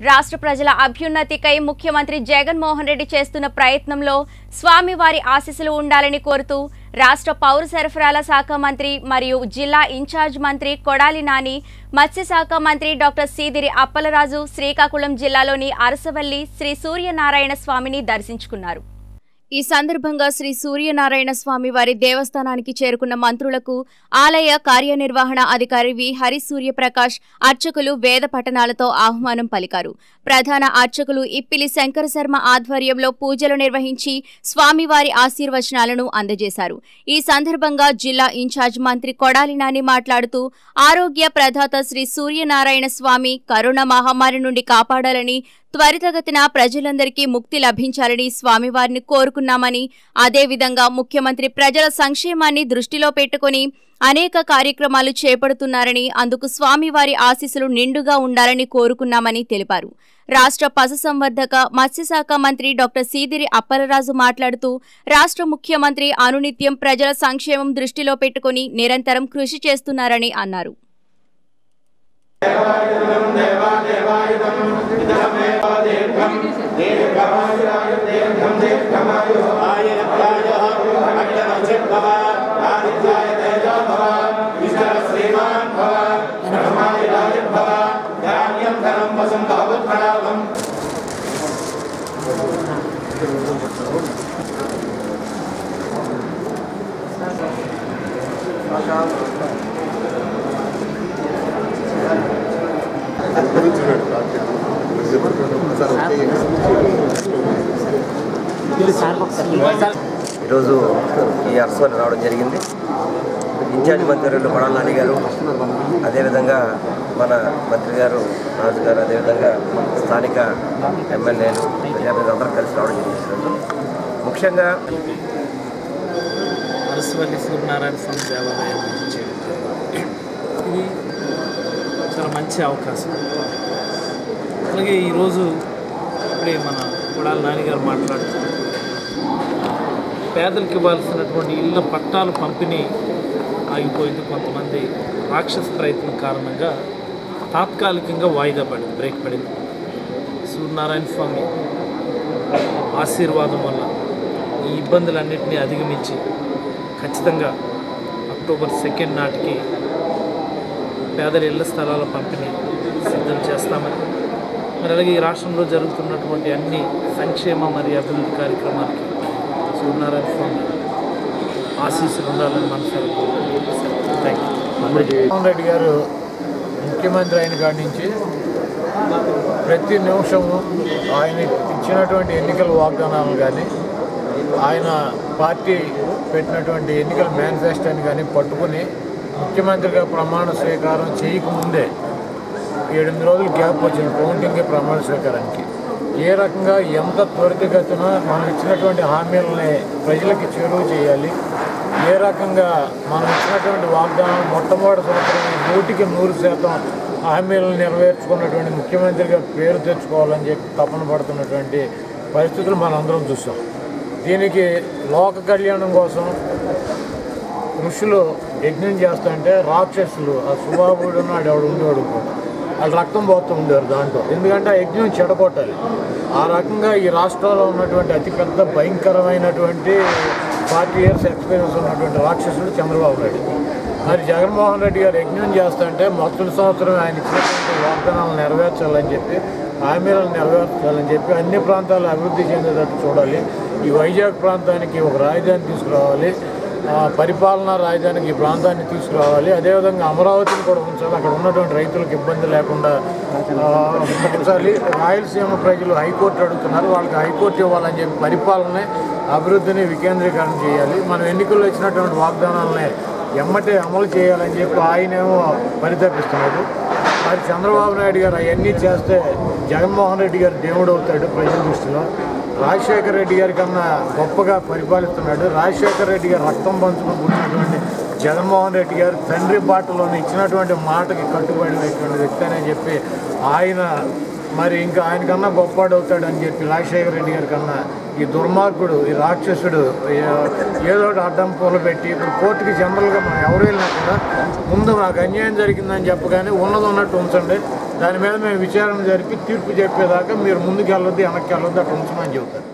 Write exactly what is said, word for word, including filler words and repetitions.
రాష్ట్ర ప్రజల అభ్యున్నతికై ముఖ్యమంత్రి జగన్ మోహన్ రెడ్డి చేస్తున్న ప్రయత్నంలో స్వామివారి ఆశీస్సులు ఉండాలని కోరుతూ రాష్ట్ర పౌర సరఫరాల శాఖ మంత్రి మరియు జిల్లా ఇన్ఛార్జ్ మంత్రి కొడాలి నాని, మత్స్యశాఖ మంత్రి డాక్టర్ సీదిరి అప్పలరాజు శ్రీకాకుళం జిల్లాలోని అరసవల్లి శ్రీ సూర్యనారాయణ స్వామిని దర్శించుకున్నారు. ఈ సందర్భంగా శ్రీ సూర్యనారాయణ స్వామి వారి దేవస్థానానికి చేరుకున్న మంత్రులకు ఆలయ కార్యనిర్వహణ అధికారి వి హరి సూర్యప్రకాష్ అర్చకులు వేద పఠనాలతో ఆహ్వానం పలికారు. ప్రధాన అర్చకులు ఇప్పిలి శంకర శర్మ ఆధ్వర్యంలో పూజలు నిర్వహించి స్వామివారి ఆశీర్వచనాలను అందజేశారు. ఈ సందర్భంగా జిల్లా ఇన్ఛార్జ్ మంత్రి కొడాలి నాని మాట్లాడుతూ ఆరోగ్య ప్రదాత శ్రీ సూర్యనారాయణ స్వామి కరోనా మహమ్మారి నుండి కాపాడాలని, త్వరితగతిన ప్రజలందరికీ ముక్తి లభించాలని స్వామివారిని కోరుకున్నామని, అదేవిధంగా ముఖ్యమంత్రి ప్రజల సంక్షేమాన్ని దృష్టిలో పెట్టుకుని అనేక కార్యక్రమాలు చేపడుతున్నారని, అందుకు స్వామివారి ఆశీస్సులు నిండుగా ఉండాలని కోరుకున్నామని తెలిపారు. రాష్ట్ర పశుసంవర్ధక మత్స్యశాఖ మంత్రి డాక్టర్ సీదిరి అప్పలరాజు మాట్లాడుతూ రాష్ట్ర ముఖ్యమంత్రి అనునిత్యం ప్రజల సంక్షేమం దృష్టిలో పెట్టుకుని నిరంతరం కృషి చేస్తున్నారని అన్నారు. ఈరోజు ఈ అరసవల్లి రావడం జరిగింది. ఇన్ఛార్జ్ మంత్రులు కొడాలి నాని గారు, అదేవిధంగా మన మంత్రి గారు రాజు గారు, అదేవిధంగా స్థానిక ఎమ్మెల్యేలు ప్రజాప్రతినిధులు అందరూ కలిసి రావడం జరిగింది. ముఖ్యంగా అరసవల్లి సూర్యనారాయణ స్వామి దేవాలయం చేయడం ఇది చాలా మంచి అవకాశం. అలాగే ఈరోజు ఇప్పుడే మన కొడాలి నాని గారు మాట్లాడుతూ పేదలకు ఇవ్వాల్సినటువంటి ఇళ్ల పట్టాలు పంపిణీ ఆగిపోయింది. కొంతమంది రాక్షస ప్రయత్నం కారణంగా తాత్కాలికంగా వాయిదా పడింది, బ్రేక్ పడింది. సూర్యనారాయణ స్వామి ఆశీర్వాదం వల్ల ఈ ఇబ్బందులన్నింటినీ అధిగమించి ఖచ్చితంగా అక్టోబర్ సెకండ్ నాటికి పేదల ఇళ్ల స్థలాల పంపిణీ సిద్ధం చేస్తామని, మరి అలాగే ఈ రాష్ట్రంలో జరుగుతున్నటువంటి అన్ని సంక్షేమ మరియు అభివృద్ధి కార్యక్రమాలకి సూర్యనారాయణ స్వామి ఆశీస్సులు ఉండాలని మనసారి థ్యాంక్ యూ. జగన్మోహన్ రెడ్డి గారు ముఖ్యమంత్రి అయిన కాడి నుంచి ప్రతి నిమిషము ఆయన ఇచ్చినటువంటి ఎన్నికల వాగ్దానాలు కానీ, ఆయన పార్టీ పెట్టినటువంటి ఎన్నికల మేనిఫెస్టోని కానీ పట్టుకుని ముఖ్యమంత్రిగా ప్రమాణ స్వీకారం చేయకముందే ఏడెనిమిది రోజులు గ్యాప్ వచ్చింది కౌంటింగ్కి ప్రమాణ స్వీకారానికి. ఏ రకంగా ఎంత త్వరితగతిన మనం ఇచ్చినటువంటి హామీలని ప్రజలకి చేరువ చేయాలి, ఏ రకంగా మనం ఇచ్చినటువంటి వాగ్దానం మొట్టమొదటి సంవత్సరం నూటికి నూరు శాతం హామీలను నెరవేర్చుకున్నటువంటి ముఖ్యమంత్రిగా పేరు తెచ్చుకోవాలని చెప్పి తపన పడుతున్నటువంటి పరిస్థితులు మనం అందరం చూసాం. దీనికి లోక కళ్యాణం కోసం ఋషులు యజ్ఞం చేస్తుంటే రాక్షసులు ఆ సుబాబుడు నాడు ఎవడు ఉండేవాడు వాళ్ళు రక్తం పోతూ ఉండేవారు దాంట్లో. ఎందుకంటే ఆ యజ్ఞం చెడగొట్టాలి. ఆ రకంగా ఈ రాష్ట్రంలో ఉన్నటువంటి అతిపెద్ద భయంకరమైనటువంటి ఫార్టీ ఇయర్స్ ఎక్స్పీరియన్స్ ఉన్నటువంటి రాక్షసుడు చంద్రబాబు నాయుడు. మరి జగన్మోహన్ రెడ్డి గారు యజ్ఞం చేస్తుంటే మొదటి సంవత్సరం ఆయన ఇచ్చినటువంటి వాగ్దానాలను నెరవేర్చాలని చెప్పి, హామీలను నెరవేర్చాలని చెప్పి అన్ని ప్రాంతాలు అభివృద్ధి చెందేటట్టు చూడాలి. ఈ వైజాగ్ ప్రాంతానికి ఒక రాజధాని తీసుకురావాలి, పరిపాలనా రాజధానికి ఈ ప్రాంతాన్ని తీసుకురావాలి. అదేవిధంగా అమరావతిని కూడా ఉంచాలి, అక్కడ ఉన్నటువంటి రైతులకు ఇబ్బంది లేకుండా ఉంచాలి. రాయలసీమ ప్రజలు హైకోర్టు అడుగుతున్నారు, వాళ్ళకి హైకోర్టు ఇవ్వాలని చెప్పి పరిపాలన అభివృద్ధిని వికేంద్రీకరణ చేయాలి. మనం ఎన్నికల్లో ఇచ్చినటువంటి వాగ్దానాలని ఎమ్మటే అమలు చేయాలని చెప్పి ఆయనేమో పరితపిస్తున్నాడు. మరి చంద్రబాబు నాయుడు గారు అవన్నీ చేస్తే జగన్మోహన్ రెడ్డి గారు దేవుడు అవుతాడు ప్రజల దృష్టిలో. రాజశేఖర రెడ్డి గారి కన్నా గొప్పగా పరిపాలిస్తున్నాడు. రాజశేఖర రెడ్డి గారు రక్తం పంచుకుని పుట్టినటువంటి జగన్మోహన్ రెడ్డి గారు తండ్రి బాటలోనే ఇచ్చినటువంటి మాటకి కట్టుబడినటువంటి వ్యక్తి అని చెప్పి ఆయన మరి ఇంకా ఆయన కన్నా గొప్పవాడు అవుతాడని చెప్పి రాజశేఖర రెడ్డి గారి కన్నా ఈ దుర్మార్గుడు, ఈ రాక్షసుడు ఏదో అడ్డం పూలు పెట్టి ఇప్పుడు కోర్టుకి జనరల్గా మనం ఎవరు వెళ్ళినా కూడా ముందు నాకు అన్యాయం జరిగిందని చెప్పగానే ఉన్నది ఉన్నట్టు ఉంచండి, దాని మీద మేము విచారణ జరిపి తీర్పు చెప్పేదాకా మీరు ముందుకు వెళ్ళొద్దు వెనక్కి వెళ్ళొద్దు అట్లా ఉంచమని చెబుతారు.